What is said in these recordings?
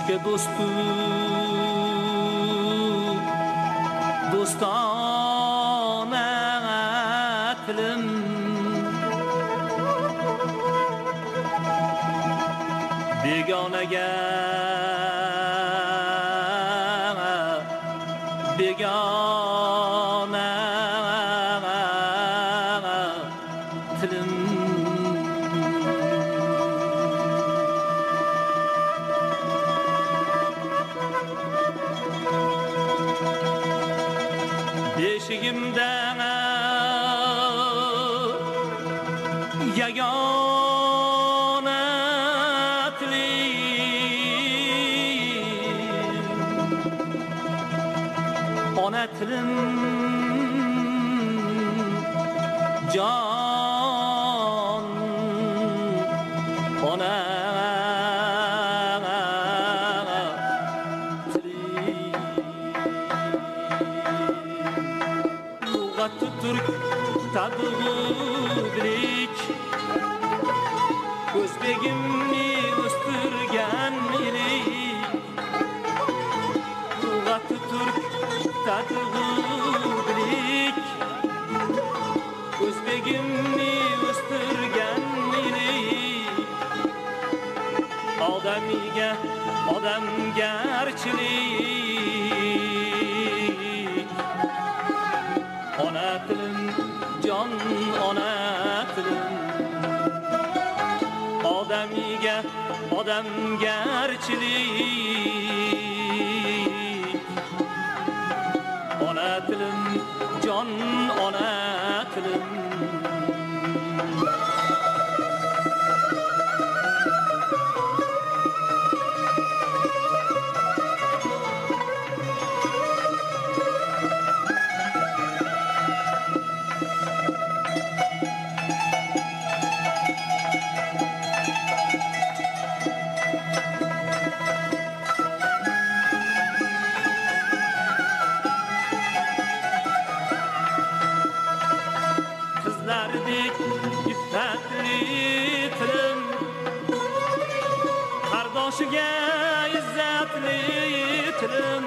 عشق دوستانه تلم بیگانه تلم beşigimden yagona tilim ona tilim can ona Türk tadığı bilik Özbegimni östürgen ilik Lügatı Türk tadığı bilik Özbegimni östürgen ilik Adamiga odam gerçilik Ona tilim can ona tilim Odamiga odam gerçilik Ona tilim can ona tilim Kızlardik iffetli tilim Kardeşiga izzetli tilim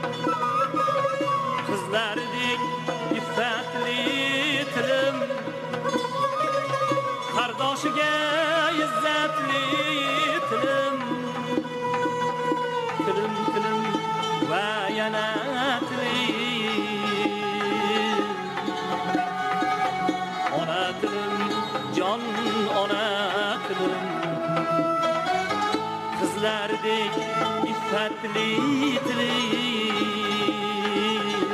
Kızlardik iffetli tilim Kardeşiga izzetli tilim Tilim tilim ve yana tilim Ona tilim can ona tilim Kızlardek iffetli tilim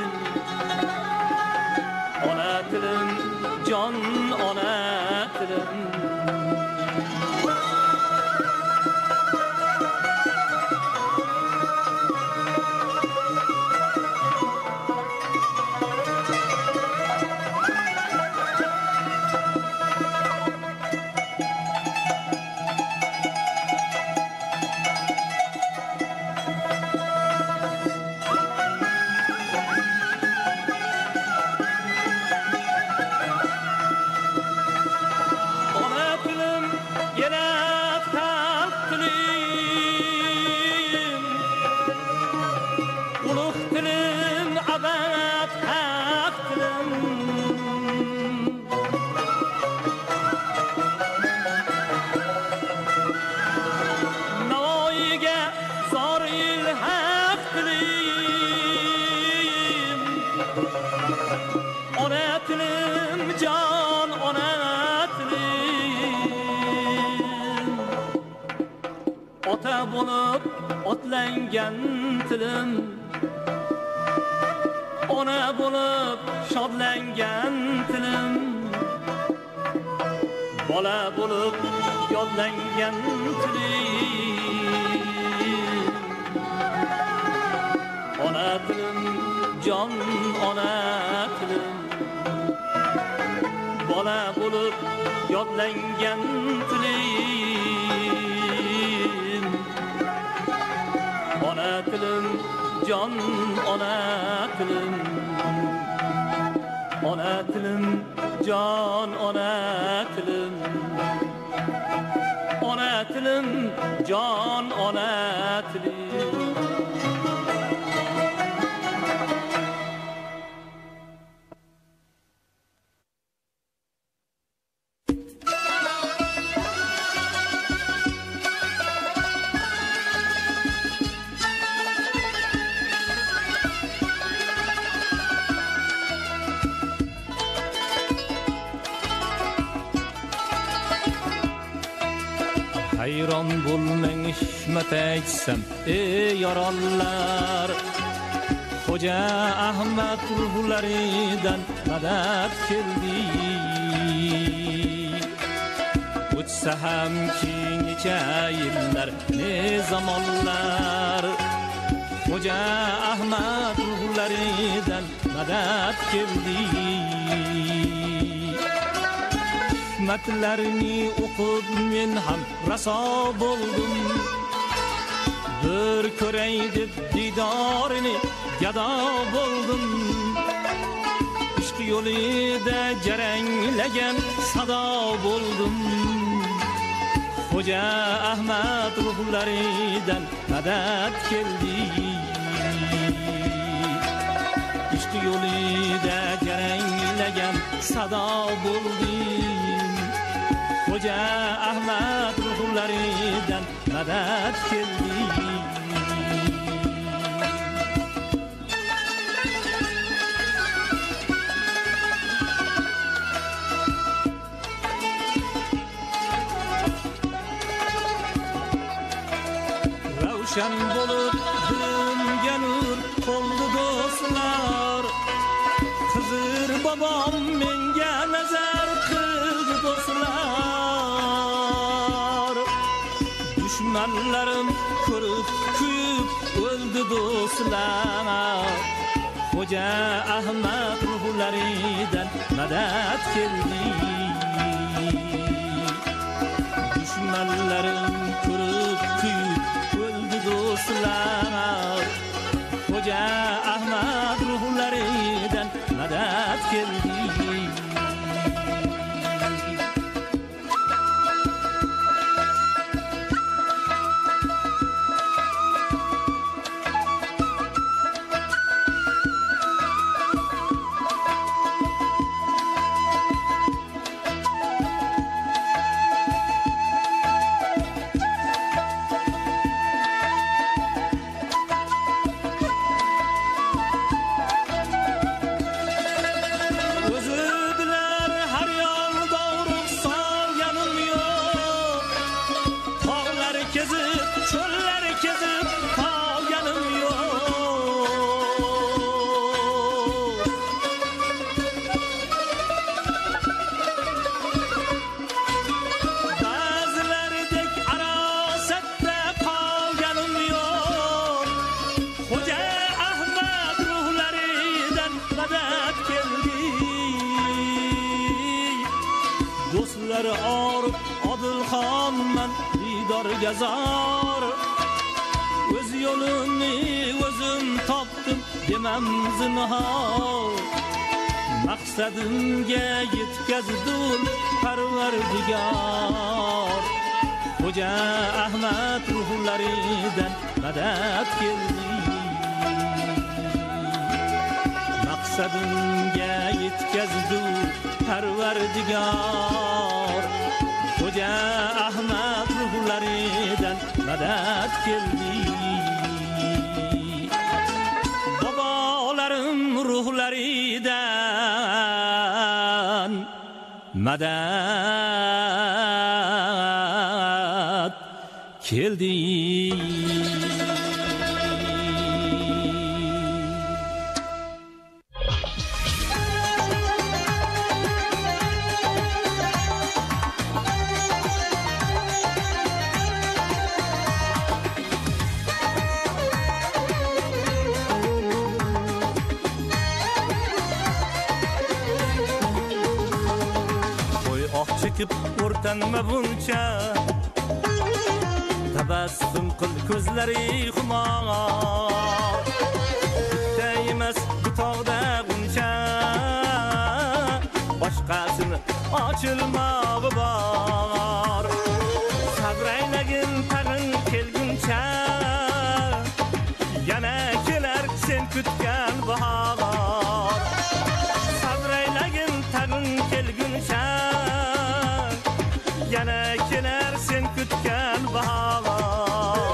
Ona tilim can ona tilim Ona tilim can ona tilim Ota bo'lib otlangan tilim Ona bo'lib shodlangan tilim Bola bo'lib yodlangan tilim Ona tilim can ona tilim Bola bo'lib yodlangan tilim Ona tilim can ona tilim Ona tilim can ona tilim Ona tilim jon ona tilim hayron bo'lmang hikmat aytsam ey yorollar Xo'ja Ahmad ruhlaridan madad keldi o'tsa ham keyincha yillar ne zamonlar Xo'ja Ahmad ruhlaridan madad keldi hikmatlarini o'qib men ham raso bo'ldim bir ko'ray deb didorini gado bo'ldim ishq yo'lida jaranglagan sado bo'ldim Xo'ja Ahmad ruhlaridan madad keldi ishq yo'lida jaranglagan sado bo'ldim Xo'ja Ahmad ruhlaridan madad keldi Ravshan bo'lib dilimga nur qoldi do'stlar Xizr bobom menga nazar qildi do'stlar Dushmanlarim ko'rib kuyib o'ldi do'stlar Xo'ja Ahmad ruhlaridan madad keldi Dushmanlarim ko'rib kuyib o'ldi do'stlar Xo'ja Ahmad ruhlaridan madad keldi Odilxonman didorga zor o'z yo'limni o'zim topdim demam zinhor maqsadimga yetkazdim Parvardigor Xo'ja Ahmad ruhlaridan madad keldi maqsadimga yetkazdim Parvardigor Xo'ja Ahmad ruhlaridan madad keldi Bobolarim ruhlaridan madad keldi o'rtanma buncha tabassum qil ko'zlari xumor bitta emas bu tog'da buncha boshqasini ochilmog'i bor sabrayla kelguncha yana kelar sen kutgan bahor sabreylagin tagin kelguncha yana kelar sen kutgan bahor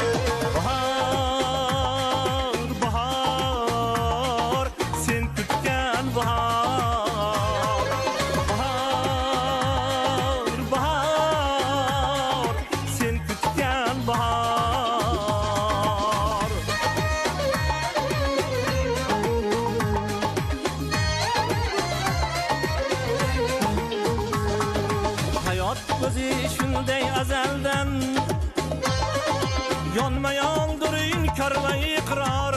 bahor sen kutgan bahor bahor sen kutgan bahor hayot o'zi shunday azaldan yonma-yondir inkor va iqror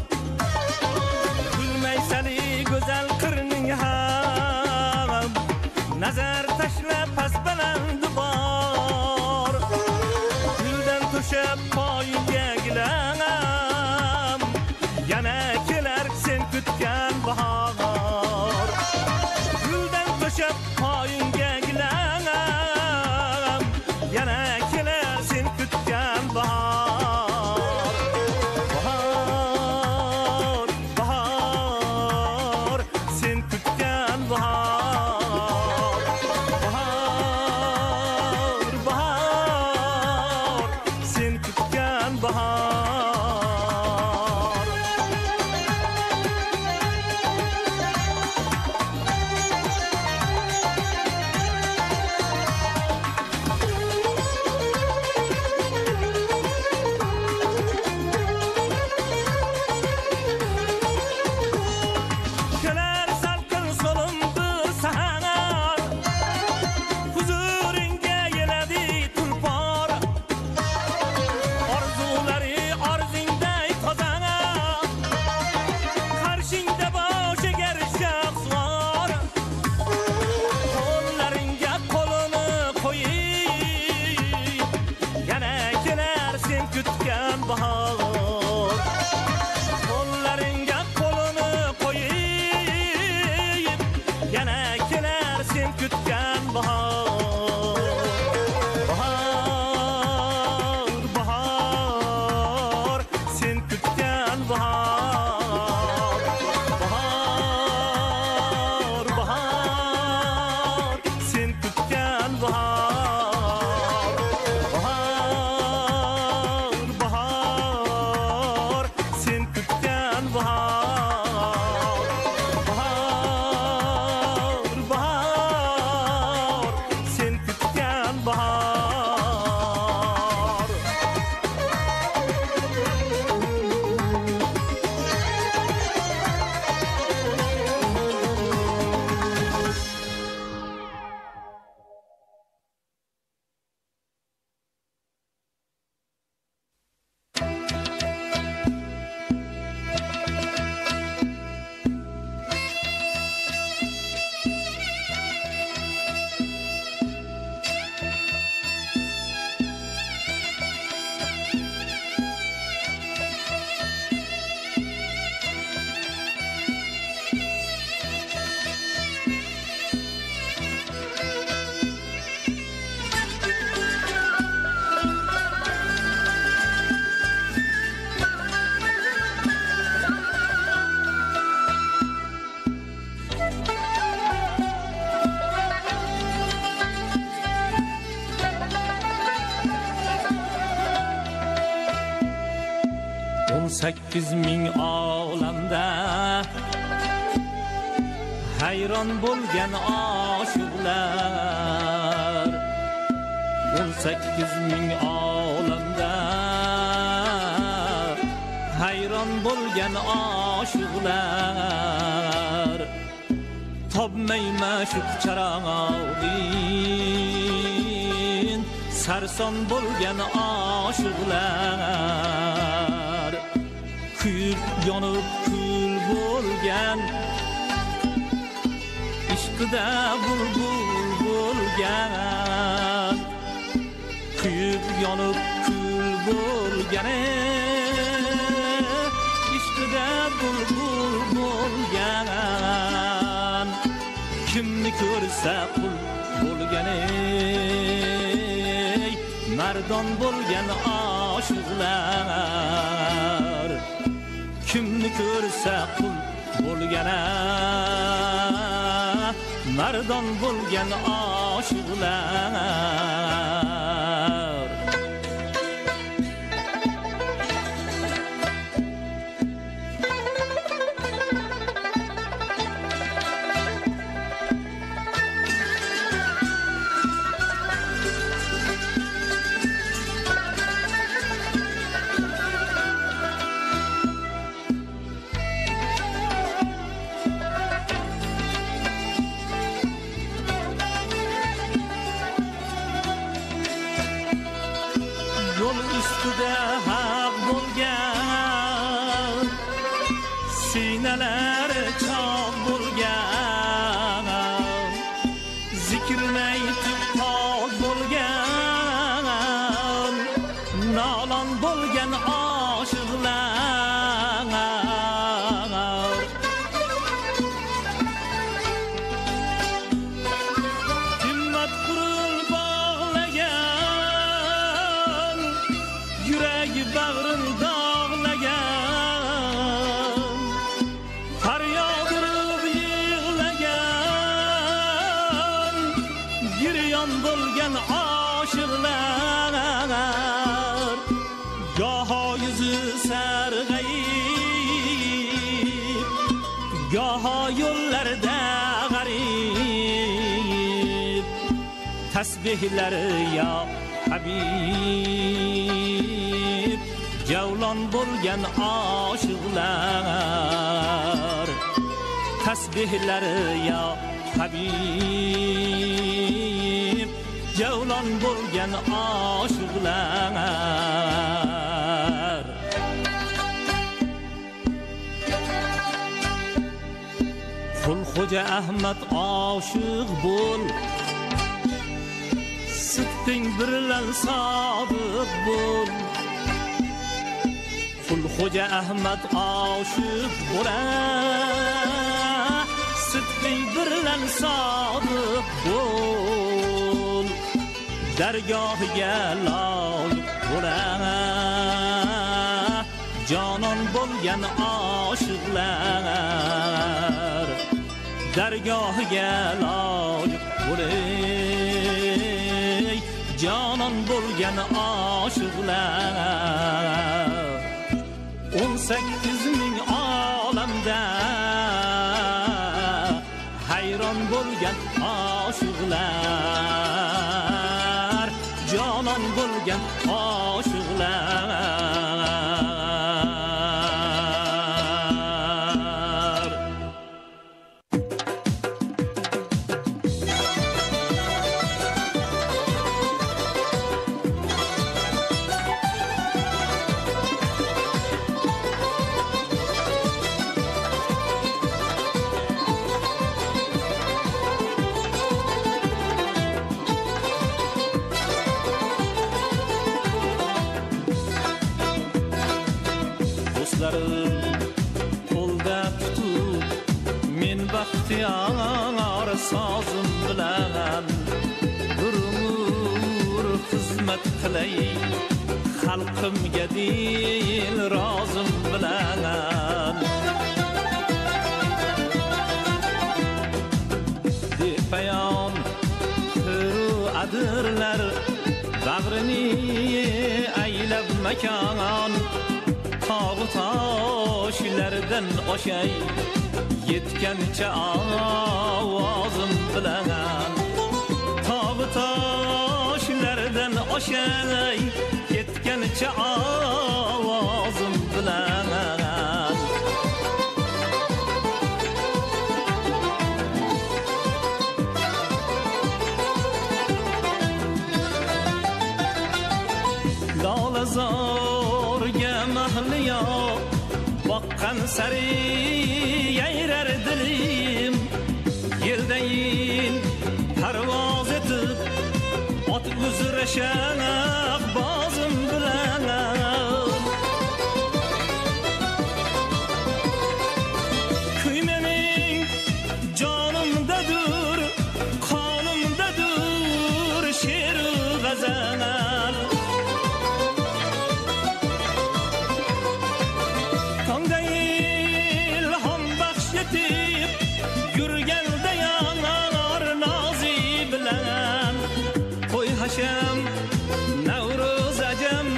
gulmaysali go'zal qirning ham nazar tashla past baland bor guldan to'shab poyiga gilam yana kelar sen kutgan bahor guldan to'shab poyiga gilam yana kelar sen kutgan bahor bahor bahor sen kutgan bahor bahor bahor sen kutgan bahor kelar salqin so'limdir sahar huzuringga yeladi tulpor orzulari orzingday toza qarshingda boshigar shaxsvor qo'llaringga qo'lini qo'yib yana kelar sen kutgan bahor qo'llaringga qo'lini qo'yib yana kelar sen kutgan bahor bahor bahor sen kutgan bahor bahor bahor sen kutgan bahor bahor bahor sen kutgan bahor bahor bahor sen kutgan bahor sakkiz ming olamda hayron bo'lgan oshiqlar 18 ming olamda hayron bo'lgan oshiqlar topmayman shu charog'in sarson bo'lgan oshiqlar kuyib yonib kul bo'lgan ishqida bulbul bo'lgan kuyib yonib kul bo'lgan ishqida bulbul bo'lgan kimni ko'rsa qul bo'lgan mardon bo'lgan oshiqlar kimni ko'rsa qul bo'lgana mardon bo'lgan oshiqlar yo'l ustida haq bo'lgan sinalari choq bo'lgan zikrini aytib pok bo'lgan nolon bo'lgan oshiqlar himmat qurul bog'lagan yuragi bag'rin dog'lagan faryod urib yig'lagan giryon bo'lgan oshiqlar goho yuzi sarg'ayib goho yo'llarda g'arib tasbihlari yo habib javlon bo'lgan oshiqlar tasbihlari yo habib javlon bo'lgan oshiqlar Qulxo'ja Ahmad oshiq bo'l sidqing bilan sodiq bo'l Qulxo'ja Ahmad oshiq bo'lar sidqing bilan sodiq bo'l dargohiga loyiq bo'lar jonon bo'lgan oshiqlar dargohiga loyiq bo'lar jonon bo'lgan oshiqlar 18 ming olamda hayron bo'lgan oshiqlar jonon bo'lgan oshiqlar qo'lda tutib men baxtiyor sozim bilan bir umr xizmat qilay xalqimga dil rozim bilan bepayon qiru adirlar bag'rini aylab makon tog' toshlardan oshay yetgancha ovozim bilan tog' toshlardan oshay yetgancha ovozim bilan dolazorga mahliyo boqqan sari yayrar dilim yeldayin parvoz etib ot uzra shanaq bozim bilan kuy mening jonimdadir qonimdadir she'ru g'azal Senga ilhom baxsh etib yurganda yanar nozi bilan qo'y hasham Navruz ajam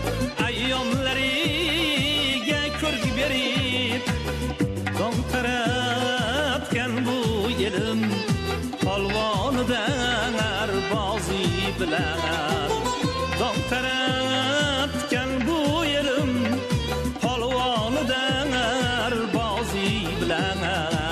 ayyomlariga ko'rk berib dong taratgan bu elim polvonidan arbozi bilan dong taratgan bu elim polvonidan arbozi bilan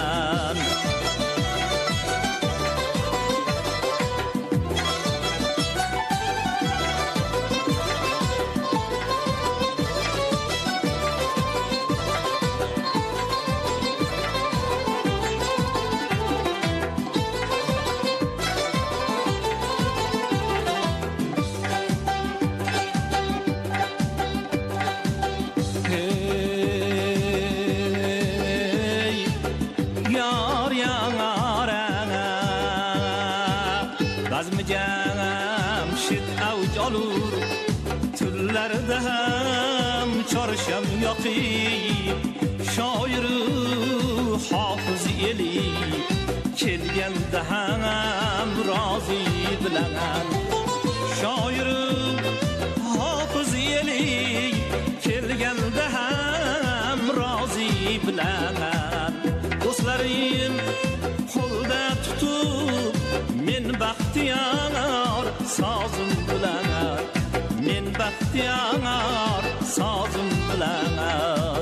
olur tunlarda ham chorsham yoqib shoiri hofiz eli kelganda ham rozi bilan shoiri hofiz eli kelganda ham rozi bilan do'stlarim qo'lda tutib men baxtiyor sozim bilan men baxtiyor sozim bilan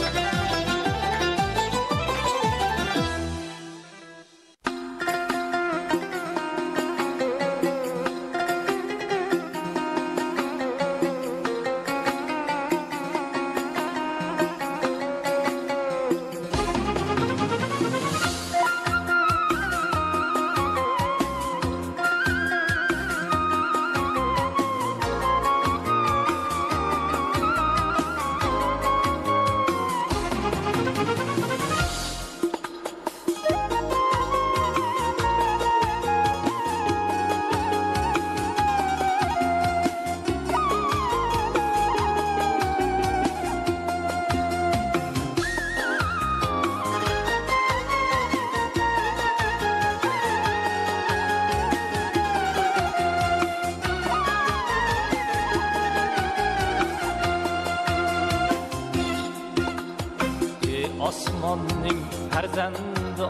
osmonning farzandi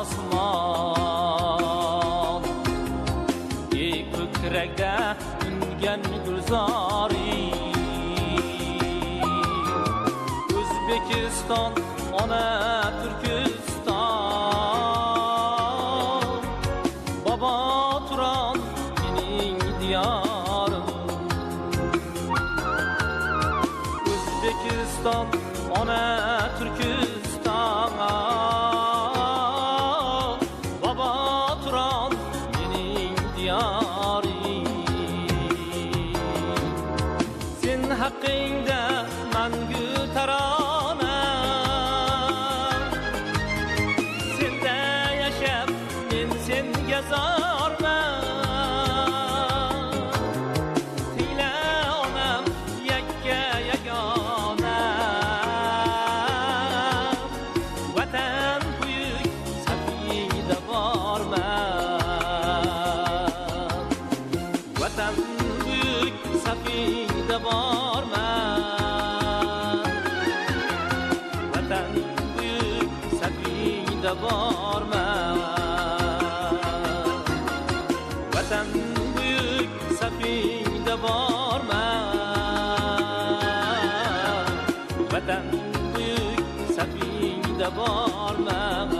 osmon ko'krakda ungan gulzori O'zbekiston ona Turkiston bobo Turon mening diyorim O'zbekiston ona Turkiston bobo Turon mening diyorim sen haqqingda mangu tarona senda yashab men senga zorman Tila onam yakka yagona Vatan buyuk safida borman Vatan buyuk safida borman Vatan buyuk safida borman Vatan buyuk safida borman Vatan buyuk safida borman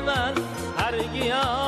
من هر گیاه